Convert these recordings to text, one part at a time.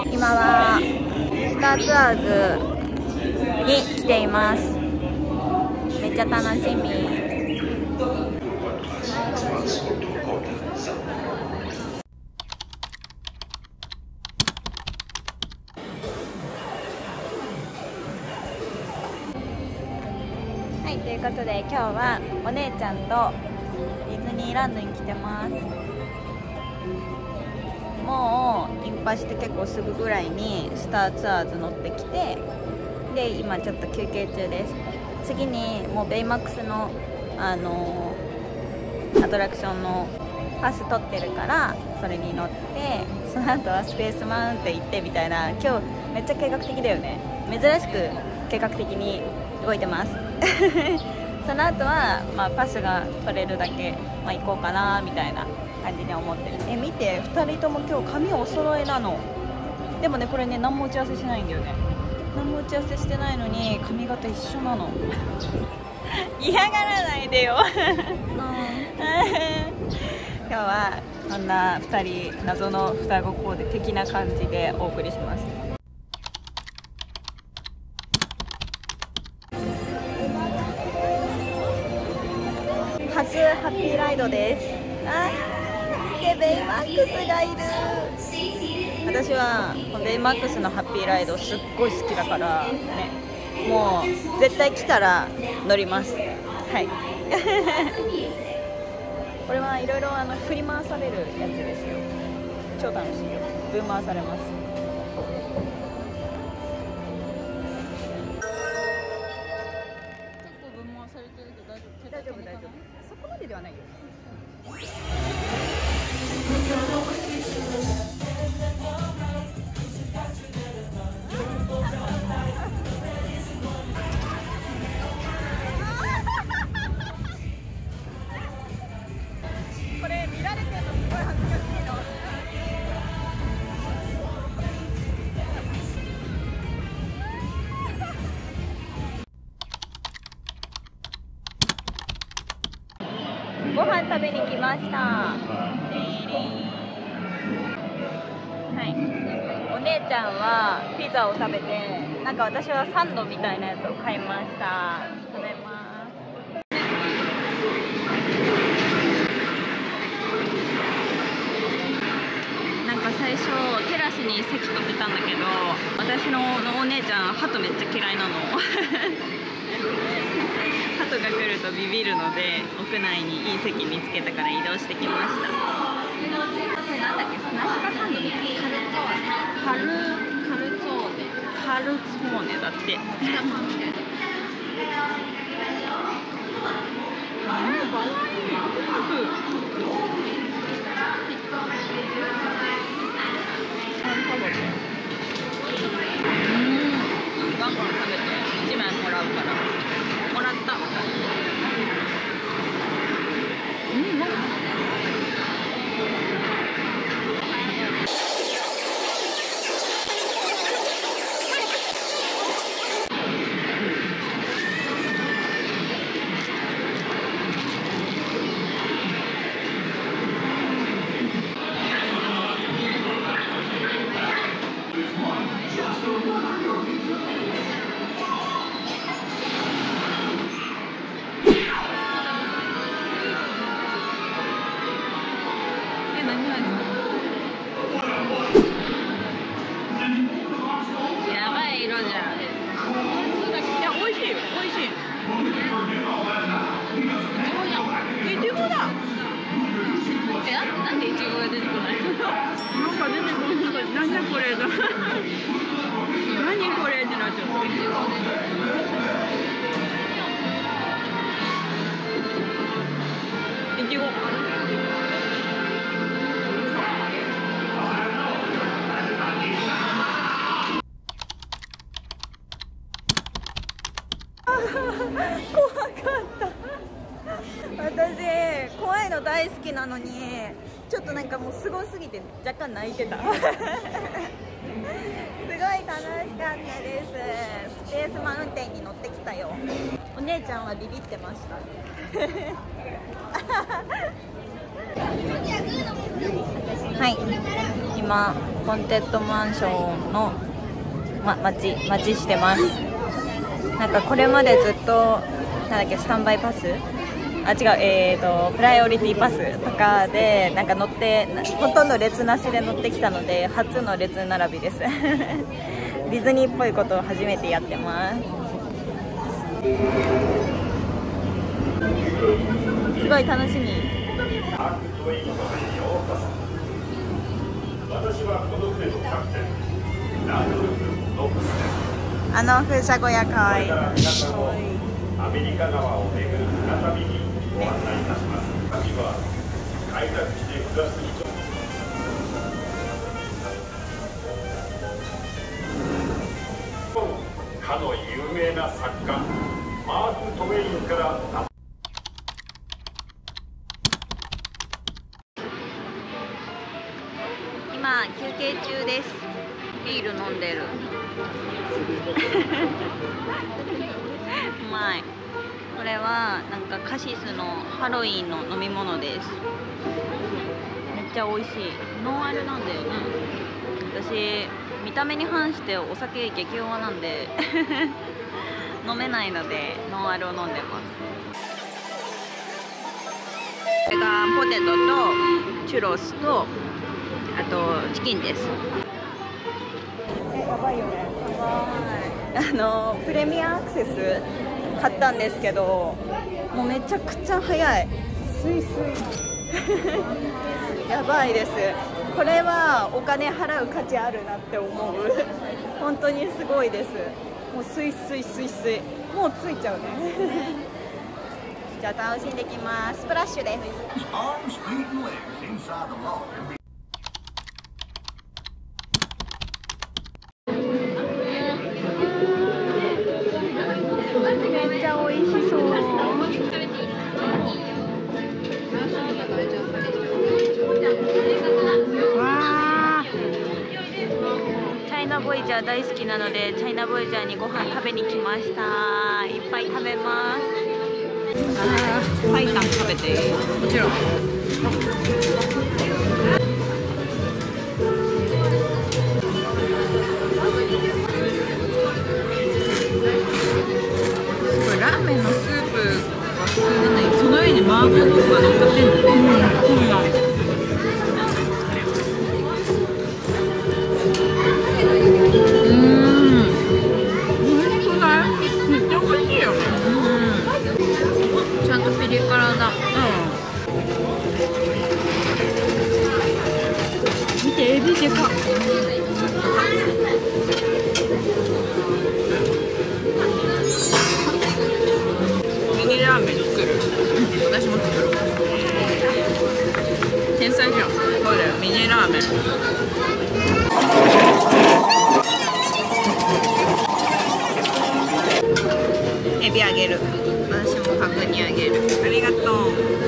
今はスターツアーズに来ています。めっちゃ楽しみ。はい、ということで今日はお姉ちゃんとディズニーランドに来てます。もうインパして結構すぐぐらいにスターツアーズ乗ってきて、で今ちょっと休憩中です。次にもうベイマックスのアトラクションのパス取ってるからそれに乗って、その後はスペースマウンテン行ってみたいな。今日めっちゃ計画的だよね。珍しく計画的に動いてますその後は、パスが取れるだけ、行こうかなみたいな感じに思ってる。見て、2人とも今日髪お揃いなの。でもね、これね、何も打ち合わせしないんだよね。何も打ち合わせしてないのに髪型一緒なの嫌がらないでよ今日はこんな2人謎の双子コーデ的な感じでお送りします。初ハッピーライドです。でベイマックスがいる。私はこのベイマックスのハッピーライドすっごい好きだからね、もう絶対来たら乗ります。はいこれはいろいろ振り回されるやつですよ。超楽しいよ。ぶん回されます。結構ぶん回されてるけど大丈夫大丈夫。そこまでではないよ。これ見られてるのすごい恥ずかしいの。ご飯食べに来ました。はい、お姉ちゃんはピザを食べて、なんか私はサンドみたいなやつを買いました。食べます。なんか最初テラスに席取ってたんだけど、私のお姉ちゃんハトめっちゃ嫌いなのハトが来るとビビるので、屋内にいい席見つけたから移動してきました。これなんだっけ、スナックサンドみたいな。カルツォーネだって。かわいい。ガンガン食べて1枚もらうから。もらった。やばい色じゃん。いや、美味しいよ、美味しい。いちごだ。なんでいちごが出てこない？なんか出てこない。なんだこれだ。何これってなっちゃった。いちごです。いちご。怖かった。私怖いの大好きなのに、ちょっとなんかもうすごすぎて若干泣いてたすごい楽しかったです。スペースマウンテンに乗ってきたよ。お姉ちゃんはビビってましたはい、 今ホーンテッドマンションの、待ちしてます。なんかこれまでずっとなんだっけ、スタンバイパス、プライオリティパスとかでなんか乗って、ほとんど列なしで乗ってきたので初の列並びです。ディズニーっぽいことを初めてやってます。すごい楽しみ。風車小屋かわいい。 アメリカ川を巡る船旅にご案内いたします。旅は開拓地で暮らす人、かの有名な作家マーク・トウェインから今休憩中です。ビール飲んでる。うまい。これはなんかカシスのハロウィンの飲み物です。めっちゃ美味しい。ノンアルなんだよね。私見た目に反してお酒激弱なんで飲めないのでノンアルを飲んでます。これがポテトとチュロスとあとチキンです。やばいよね。プレミアアクセス買ったんですけど、もうめちゃくちゃ早い。スイスイやばいです。これはお金払う価値あるなって思う。本当にすごいです。もうスイスイスイスイ、もうついちゃうね。じゃあ楽しんできます。スプラッシュです。めっちゃ美味しそう。わー、チャイナボイジャー大好きなのでチャイナボイジャーにご飯食べに来ました。いっぱい食べます。パイタン食べていい？もちろん。ラーメンのスープは普通なんだけど、その上に麻婆豆腐が乗っかってるんだね。そうなんです。美味しくない？めっちゃ美味しいよね。ちゃんとピリ辛だ。見て、エビでかっ。ミニラーメン作る。私も作る。天才じゃん。これミニラーメン。エビあげる。私も角煮あげる。ありがとう。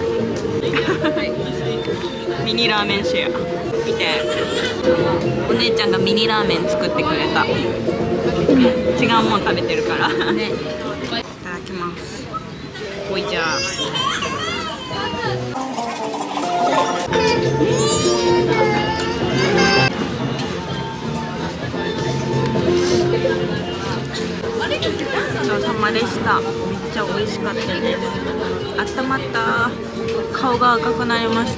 ミニラーメンシェア。見て。お姉ちゃんがミニラーメン作ってくれた。違うもん食べてるから。ね。いただきます。おいじゃあ。ごちそうさまでした。めっちゃ美味しかったです。あったまった。顔が赤くなりました。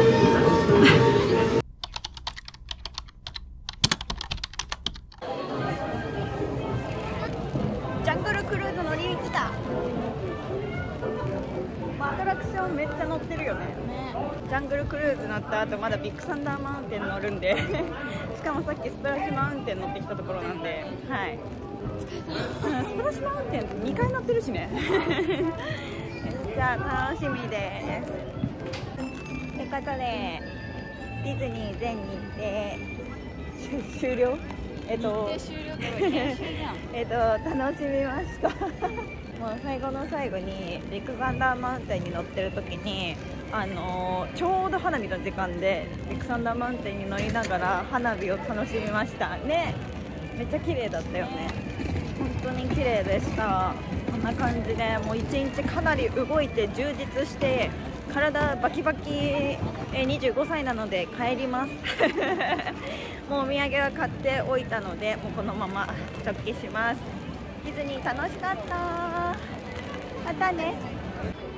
ジャングルクルーズ乗りに来た。アトラクションめっちゃ乗ってるよね。ジャングルクルーズ乗った後まだビッグサンダーマウンテン乗るんでしかもさっきスプラッシュマウンテン乗ってきたところなんで、はい、スプラッシュマウンテン2回乗ってるしねじゃあ楽しみです。ということでディズニー全日程終了。楽しみましたもう最後の最後にビッグサンダーマウンテンに乗ってる時にちょうど花火の時間でビッグサンダーマウンテンに乗りながら花火を楽しみましたね。めっちゃ綺麗だったよね。本当に綺麗でした。こんな感じでもう一日かなり動いて充実して体バキバキ、25歳なので帰りますもうお土産は買っておいたので、もうこのまま直帰します。ディズニー楽しかった。またね。